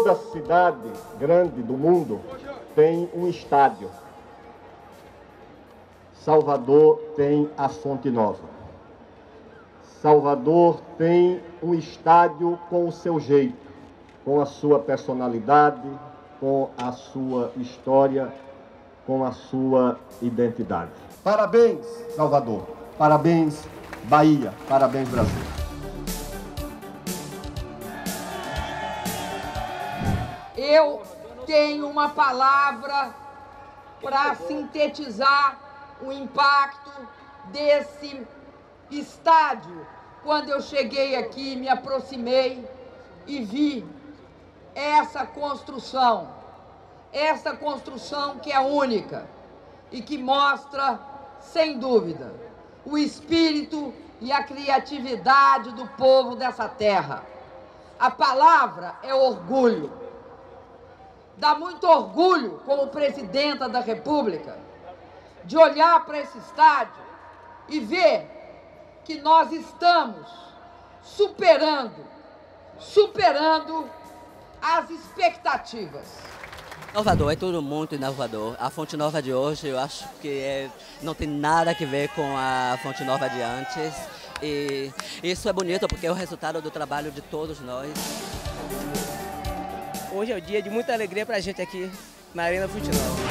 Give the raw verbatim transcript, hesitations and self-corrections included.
Toda cidade grande do mundo tem um estádio. Salvador tem a Fonte Nova. Salvador tem um estádio com o seu jeito, com a sua personalidade, com a sua história, com a sua identidade. Parabéns, Salvador. Parabéns, Bahia. Parabéns, Brasil. Eu tenho uma palavra para sintetizar o impacto desse estádio. Quando eu cheguei aqui, me aproximei e vi essa construção, essa construção que é única e que mostra, sem dúvida, o espírito e a criatividade do povo dessa terra. A palavra é orgulho. Dá muito orgulho, como presidenta da República, de olhar para esse estádio e ver que nós estamos superando, superando as expectativas. Inovador, é tudo muito inovador. A Fonte Nova de hoje, eu acho que é, não tem nada a ver com a Fonte Nova de antes. E isso é bonito porque é o resultado do trabalho de todos nós. Hoje é o dia de muita alegria para a gente aqui na Arena Fonte Nova.